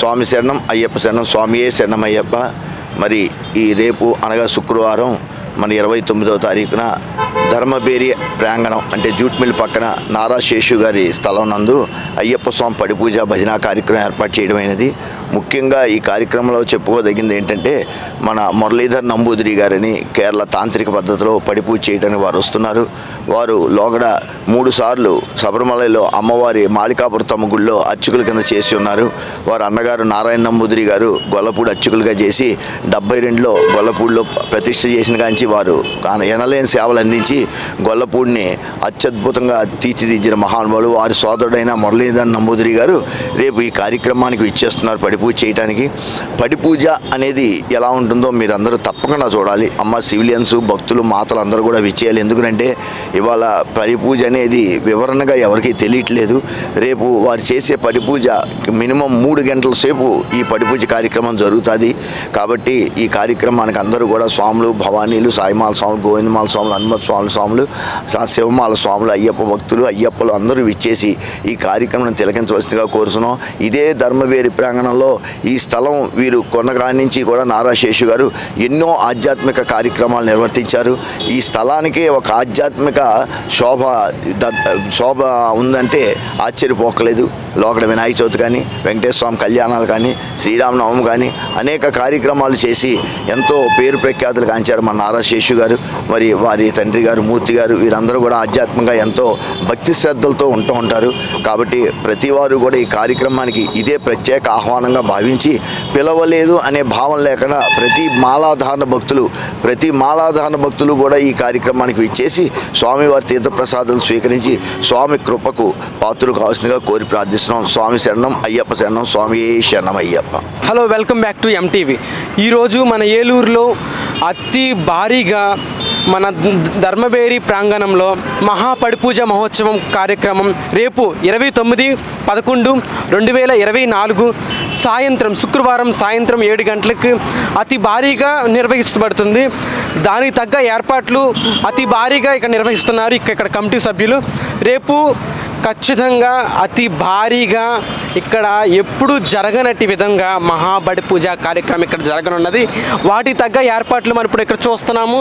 స్వామి శరణం అయ్యప్ప శరణం, స్వామియే శరణం అయ్యప్ప. మరి ఈ రేపు అనగా శుక్రవారం మన 29వ తారీఖున ధర్మబేరి ప్రాంగణం అంటే జూట్ మిల్ పక్కన నారా శేషు గారి స్థలం నందు అయ్యప్ప స్వామి పడి పూజ భజన కార్యక్రమం ఏర్పాటు చేయడమైనది. ముఖ్యంగా ఈ కార్యక్రమంలో చెప్పుకోదగింది ఏంటంటే మన మురళీధర్ నంబూదిరి గారిని కేరళ తాంత్రిక పద్ధతిలో పడి పూజ చేయడానికి వారు వస్తున్నారు. వారు లోగడ 3 సార్లు శబరిమలలో అమ్మవారి మాలికాపురతమ్మ గుడిలో అర్చకుల కింద చేసి ఉన్నారు. వారు అన్నగారు నారాయణ నంబూదిరి గారు గొల్లపూడి అర్చకులుగా చేసి 72లో గొల్లపూడిలో ప్రతిష్ఠ చేసిన కాంచి వారు ఎనలేని సేవలు అందించి గొల్లపూడిని అత్యద్భుతంగా తీర్చిదిద్దిన మహానుభావులు. వారి సోదరుడైన మురళీధర్ నంబూదిరి గారు రేపు ఈ కార్యక్రమానికి ఇచ్చేస్తున్నారు పడి పూజ చేయడానికి. పడి పూజ అనేది ఎలా ఉంటుందో మీరు అందరూ తప్పకుండా చూడాలి. అమ్మ సివిలియన్స్ భక్తులు మాతలు అందరూ కూడా విచ్చేయాలి. ఎందుకంటే ఇవాళ పడి పూజ అనేది వివరణగా ఎవరికీ తెలియట్లేదు. రేపు వారు చేసే పడి పూజ మినిమం 3 గంటల సేపు ఈ పడి పూజ కార్యక్రమం జరుగుతుంది. కాబట్టి ఈ కార్యక్రమానికి అందరూ కూడా స్వాములు, భవానీలు, సాయిమాల స్వాములు, గోవిందమాల స్వాములు, హనుమత్ స్వాములు, శివమాల స్వాములు, అయ్యప్ప భక్తులు, అయ్యప్పలు అందరూ విచ్చేసి ఈ కార్యక్రమం తిలకించవలసిందిగా కోరుతున్నాం. ఇదే ధర్మవేరి ప్రాంగణంలో ఈ స్థలం వీరు కొన్నకాడి నుంచి కూడా నారా శేషు గారు ఎన్నో ఆధ్యాత్మిక కార్యక్రమాలు నిర్వర్తించారు. ఈ స్థలానికి ఒక ఆధ్యాత్మిక శోభ ఉందంటే ఆశ్చర్యపోకలేదు. లోకడ వినాయక చవితి కానీ, వెంకటేశ్వర స్వామి కళ్యాణాలు కానీ, శ్రీరామనవమి కానీ అనేక కార్యక్రమాలు చేసి ఎంతో పేరు ప్రఖ్యాతులు కాంచారు మన నారా శేషు గారు. మరి వారి తండ్రి గారు మూర్తి గారు వీరందరూ కూడా ఆధ్యాత్మికంగా ఎంతో భక్తి శ్రద్ధలతో ఉంటూ ఉంటారు. కాబట్టి ప్రతి వారు కూడా ఈ కార్యక్రమానికి ఇదే ప్రత్యేక ఆహ్వానంగా భావించి పిలవలేదు అనే భావం లేకుండా ప్రతి మాలాధారణ భక్తులు కూడా ఈ కార్యక్రమానికి విచ్చేసి స్వామివారి తీర్థప్రసాదాలు స్వీకరించి స్వామి కృపకు పాత్రలు కావాల్సిందిగా కోరి ప్రార్థిస్తున్నాం. స్వామి శరణం అయ్యప్ప శరణం, స్వామియే శరణం Ayyappa. Hello, welcome back to MTV. ఈరోజు మన ఏలూరులో అతి భారీగా మన ధర్మబేరి ప్రాంగణంలో మహాపడిపూజ మహోత్సవం కార్యక్రమం రేపు 29/11/2024 సాయంత్రం శుక్రవారం సాయంత్రం 7 గంటలకు అతి భారీగా నిర్వహించబడుతుంది. దానికి తగ్గ ఏర్పాట్లు అతి భారీగా ఇక్కడ నిర్వహిస్తున్నారు ఇక్కడ కమిటీ సభ్యులు. రేపు ఖచ్చితంగా అతి భారీగా ఇక్కడ ఎప్పుడు జరగనట్టి విధంగా మహాబడి పూజ కార్యక్రమం ఇక్కడ జరగనున్నది. వాటికి తగ్గ ఏర్పాట్లు మనం ఇప్పుడు ఇక్కడ చూస్తున్నాము.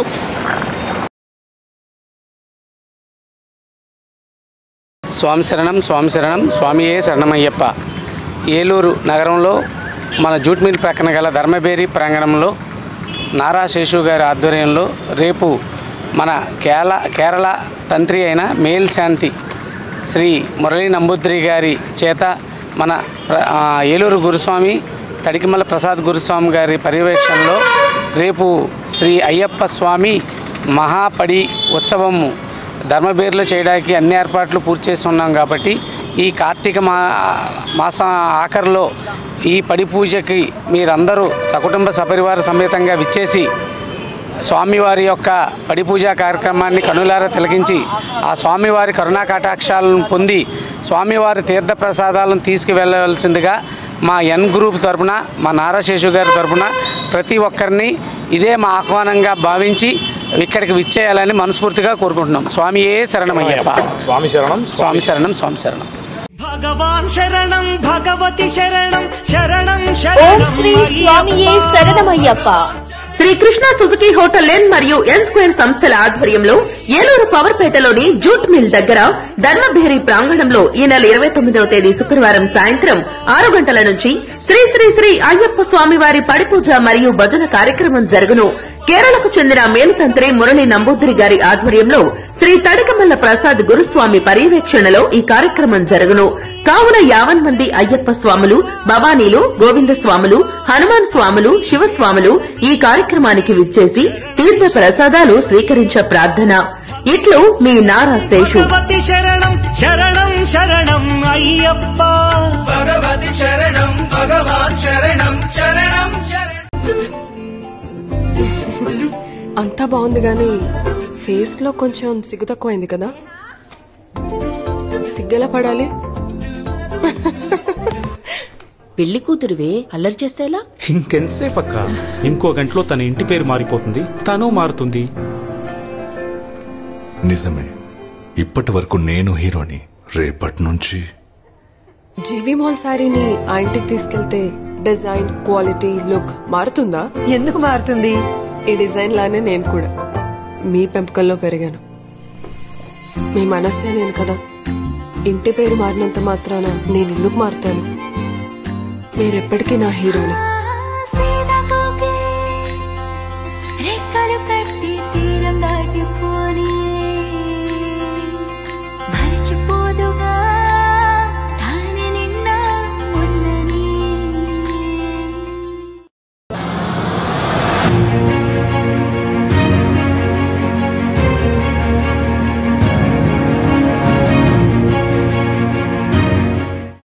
స్వామి శరణం, స్వామి శరణం, స్వామియే శరణమయ్యప్ప. ఏలూరు నగరంలో మన జూట్ మిల్ ప్రక్కన గల ధర్మబేరి ప్రాంగణంలో నారా శేషు గారి ఆధ్వర్యంలో రేపు మన కేరళ తంత్రి అయిన మేల్ శాంతి శ్రీ మురళీ నంబూద్రి గారి చేత మన ఏలూరు గురుస్వామి తడికిమల్ల ప్రసాద్ గురుస్వామి గారి పర్యవేక్షణలో రేపు శ్రీ అయ్యప్ప స్వామి మహాపడి ఉత్సవము ధర్మబేరిలో చేయడానికి అన్ని ఏర్పాట్లు పూర్తి చేసి ఉన్నాం. కాబట్టి ఈ కార్తీక మాసం ఆఖరిలో ఈ పడి పూజకి మీరందరూ సకుటుంబ సపరివార సమేతంగా విచ్చేసి స్వామివారి యొక్క పడి పూజా కార్యక్రమాన్ని కనులారా తిలకించి ఆ స్వామివారి కరుణా కటాక్షాలను పొంది స్వామివారి తీర్థప్రసాదాలను తీసుకువెళ్ళవలసిందిగా మా ఎన్ గ్రూప్ తరపున, మా నారా శేషు గారి తరపున ప్రతి ఒక్కరిని ఇదే మా ఆహ్వానంగా భావించి ఇక్కడికి విచ్చేయాలని మనస్ఫూర్తిగా కోరుకుంటున్నాం. స్వామియే శరణమయ్యప్ప. స్వామి శరణం, స్వామి శరణం, స్వామి శరణం. భగవాన్ శరణం, భగవతి శరణం, శరణం ఓం శ్రీ స్వామియే శరణమయ్యప్ప. Shri Krishna Suzuki hotel N మరియు ఎన్ స్క్వేర్ సంస్థల ఆధ్వర్యంలో ఏలూరు పవర్పేటలోని జూట్ మిల్ దగ్గర ధర్మబేరి ప్రాంగణంలో ఈ నెల 29వ తేదీ శుక్రవారం సాయంత్రం 6 గంటల నుంచి శ్రీ శ్రీ శ్రీ అయ్యప్ప స్వామివారి పడిపూజ మరియు భజన కార్యక్రమం జరుగును. కేరళకు చెందిన మేలుతంత్రి మురళీ నంబూద్రి గారి ఆధ్వర్యంలో శ్రీ తడికమల్ల ప్రసాద్ గురుస్వామి పర్యవేక్షణలో ఈ కార్యక్రమం జరుగును. కావున 50 మంది అయ్యప్ప స్వాములు, భవానీలు, గోవింద స్వాములు, హనుమాన్ స్వాములు, శివస్వాములు ఈ కార్యక్రమానికి విచ్చేసి తీర్థ ప్రసాదాలు స్వీకరించ ప్రార్థన. ఇట్లు మీ నారా శేషు. భగవతి శరణం, శరణం శరణం అయ్యప్ప. భగవతి శరణం, భగవాన్ శరణం, శరణం శరణం. అంతా బాగుంది గానీ ఫేస్ లో కొంచెం సిగ్గు తక్కువైంది కదా. సిగ్గెలా పడాలి? పెళ్లి కూతురువే అల్లరి చేస్తే ఎలా? ఇంకెంతసేపు అక్క? ఇంకో గంటలో తన ఇంటి పేరు మారిపోతుంది, తను మారుతుంది. నిజమే, ఇప్పటి వరకు నేను హీరోని, రేపటి నుంచి జీవి మాల్ శారీని ఆ ఇంటికి తీసుకెళ్తే డిజైన్, క్వాలిటీ, లుక్ మారుతుందా? ఎందుకు మారుతుంది? ఈ డిజైన్ లానే నేను కూడా మీ పెంపకంలో పెరిగాను. మీ మనస్సే నేను కదా. ఇంటి పేరు మారినంత మాత్రాన నేను ఎందుకు మారుతాను? మీరెప్పటికీ నా హీరోని.